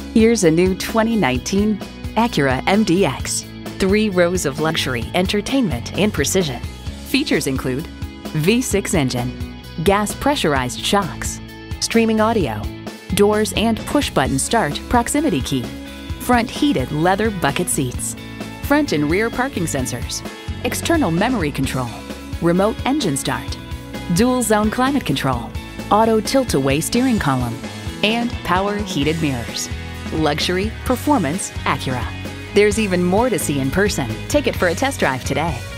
Here's a new 2019 Acura MDX. 3 rows of luxury, entertainment, and precision. Features include V6 engine, gas pressurized shocks, streaming audio, doors and push-button start proximity key, front heated leather bucket seats, front and rear parking sensors, external memory control, remote engine start, dual zone climate control, auto tilt-away steering column, and power heated mirrors. Luxury, performance, Acura. There's even more to see in person. Take it for a test drive today.